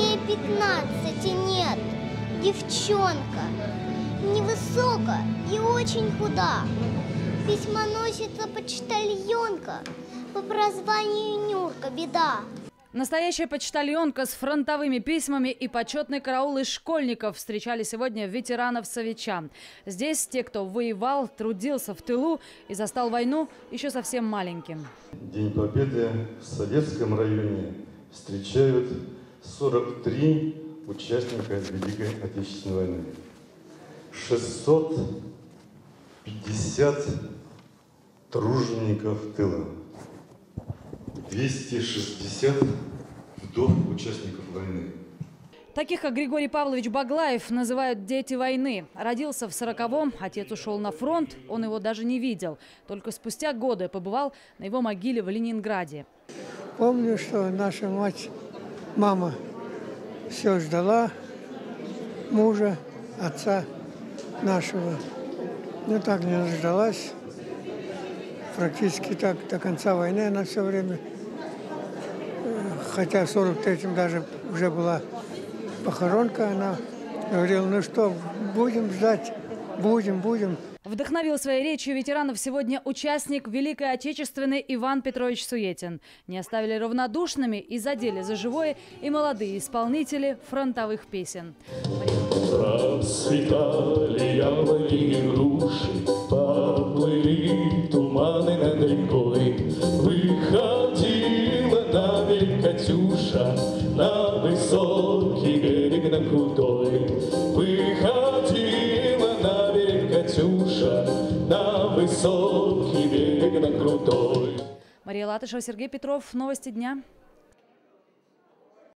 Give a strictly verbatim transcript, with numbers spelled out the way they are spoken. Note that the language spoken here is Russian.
Ей пятнадцати нет. Девчонка. Невысокая и очень худа. Письмоносица почтальонка. По прозванию Нюрка беда. Настоящая почтальонка с фронтовыми письмами и почетный караул из школьников встречали сегодня ветеранов Совича. Здесь те, кто воевал, трудился в тылу и застал войну еще совсем маленьким. День Победы в Советском районе встречают сорок три участника Великой Отечественной войны. шестьсот пятьдесят тружеников тыла. двести шестьдесят вдов участников войны. Таких, как Григорий Павлович Баглаев, называют «дети войны». Родился в сороковом, отец ушел на фронт, он его даже не видел. Только спустя годы побывал на его могиле в Ленинграде. Помню, что наша мать, мама, все ждала мужа, отца нашего. Но так не дождалась. Практически так до конца войны она все время. Хотя в сорок третьем даже уже была похоронка, она говорила, ну что, будем ждать, будем, будем. Вдохновил своей речью ветеранов сегодня участник Великой Отечественной Иван Петрович Суетин. Не оставили равнодушными и задели за живое и молодые исполнители фронтовых песен. Расцветали яблони и груши, поплыли туманы над рекой. Выходила на берег Катюша, на высокий берег, на крутой. Выходила на берег Катюша, на высокий берег, на крутой. Мария Латышева, Сергей Петров. Новости дня.